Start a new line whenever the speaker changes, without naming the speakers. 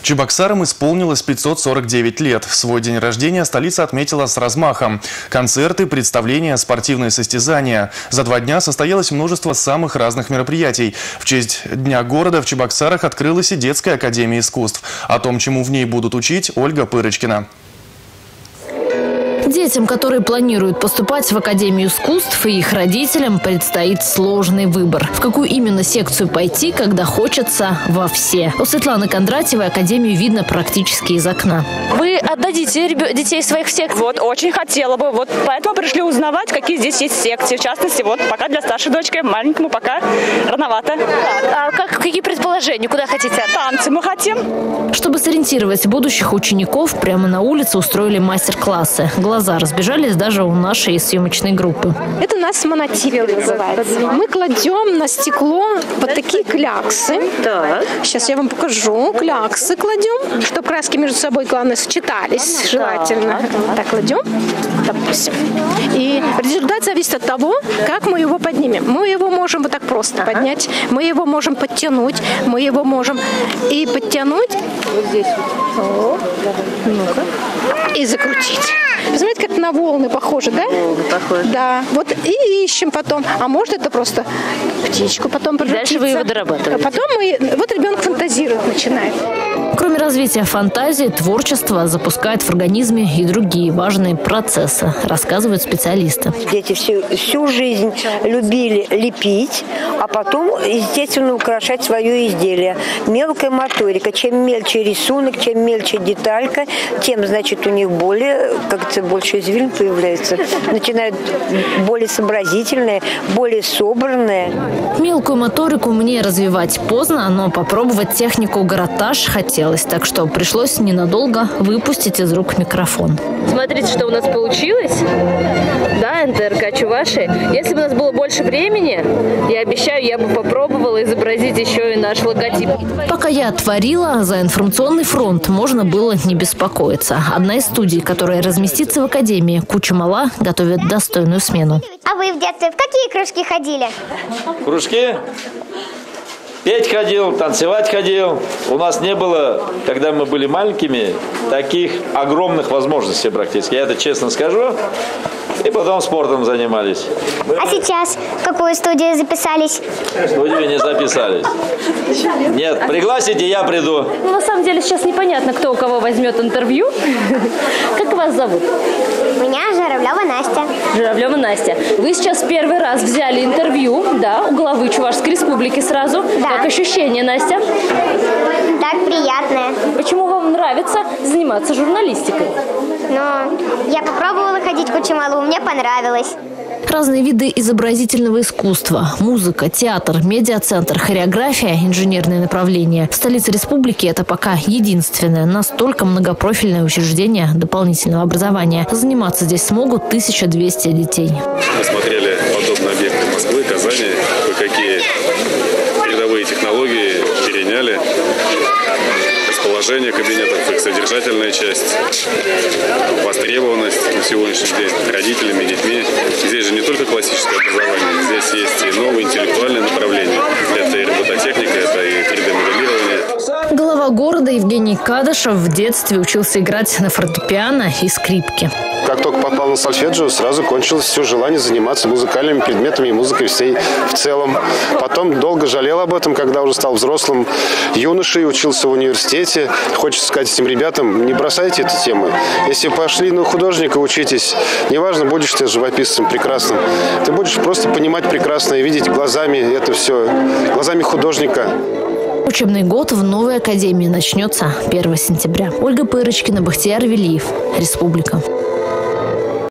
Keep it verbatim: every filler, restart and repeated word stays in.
Чебоксарам исполнилось пятьсот сорок девять лет. Свой день рождения столица отметила с размахом. Концерты, представления, спортивные состязания. За два дня состоялось множество самых разных мероприятий. В честь Дня города в Чебоксарах открылась и детская академия искусств. О том, чему в ней будут учить, Ольга Пырочкина.
Детям, которые планируют поступать в Академию искусств, и их родителям предстоит сложный выбор. В какую именно секцию пойти, когда хочется во все. У Светланы Кондратьевой Академию видно практически из окна. Вы отдадите детей своих в секцию?
Вот, очень хотела бы. Вот поэтому пришли узнавать, какие здесь есть секции. В частности, вот пока для старшей дочки, маленькому пока рановато.
А как, какие предположения? Куда хотите?
Танцы мы хотим.
Чтобы сориентировать будущих учеников, прямо на улице устроили мастер-классы. Глаза разбежались даже у нашей съемочной группы.
Это у нас монотипия называется. Мы кладем на стекло вот такие кляксы. Так. Сейчас я вам покажу. Кляксы кладем, чтобы краски между собой, главное, сочетались. Желательно. Так кладем, допустим. И результат зависит от того, как мы его поднимем. Мы его можем вот так просто ага. поднять. Мы его можем подтянуть. Мы его можем и подтянуть. Вот здесь. Вот. Ну-ка. И закрутить. Посмотрите, как на волны похоже, да?
Волны похожи.
Да. Вот и ищем потом. А может, это просто птичку потом превратиться.
Дальше вы его дорабатываете.
А потом мы... Вот ребенок фантазирует, начинает.
Кроме развития фантазии, творчество запускает в организме и другие важные процессы, рассказывают специалисты.
Дети всю, всю жизнь любили лепить, а потом, естественно, украшать свое изделие. Мелкая моторика. Чем мельче рисунок, чем мельче деталька, тем, значит, у них более, как-то больше извилин появляется. Начинают более сообразительные, более собранные.
Мелкую моторику мне развивать поздно, но попробовать технику гаратаж хотелось. Так что пришлось ненадолго выпустить из рук микрофон. Смотрите, что у нас получилось. Да, эн тэ эр ка Чувашия. Если бы у нас было больше времени, я обещаю, я бы попробовала изобразить еще и наш логотип. Пока я творила, за информационный фронт можно было не беспокоиться. Одна из студий, которая разместится в Академии, куча мала, готовит достойную смену.
А вы в детстве в какие кружки ходили?
Кружки? Петь ходил, танцевать ходил. У нас не было, когда мы были маленькими, таких огромных возможностей практически. Я это честно скажу. И потом спортом занимались.
А сейчас в какую студию записались?
В студию не записались. Нет, пригласите, я приду.
Ну, на самом деле сейчас непонятно, кто у кого возьмет интервью. Как вас зовут?
Меня Журавлева Настя.
Журавлева Настя. Вы сейчас первый раз взяли интервью, да, у главы Чувашской республики сразу.
Да.
Как ощущение, Настя?
Так, приятное.
Почему вам нравится заниматься журналистикой?
Но я попробовала ходить к Учималу, мне понравилось.
Разные виды изобразительного искусства, музыка, театр, медиацентр, хореография, инженерные направления. В столице республики это пока единственное настолько многопрофильное учреждение дополнительного образования. Заниматься здесь смогут тысяча двести детей.
Мы смотрели подобные объекты Москвы, Казани, кое-какие передовые технологии переняли. Расположение кабинетов, их содержательная часть, востребованность на сегодняшний день родителями, детьми. Здесь же не только классическое образование, здесь есть и новые интеллектуальные направления. Это и робототехника, это и три дэ моделирование.
Глава города Евгений Кадышев в детстве учился играть на фортепиано и скрипке.
Как только попал на сольфеджио, сразу кончилось все желание заниматься музыкальными предметами и музыкой всей в целом. Потом долго жалел об этом, когда уже стал взрослым юношей, учился в университете. Хочется сказать этим ребятам, не бросайте эту тему. Если пошли на художника, учитесь. Неважно, будешь ты живописцем прекрасным. Ты будешь просто понимать прекрасно и видеть глазами это все, глазами художника.
Учебный год в новой академии начнется первого сентября. Ольга Пырочкина, Бахтияр Велиев, Республика.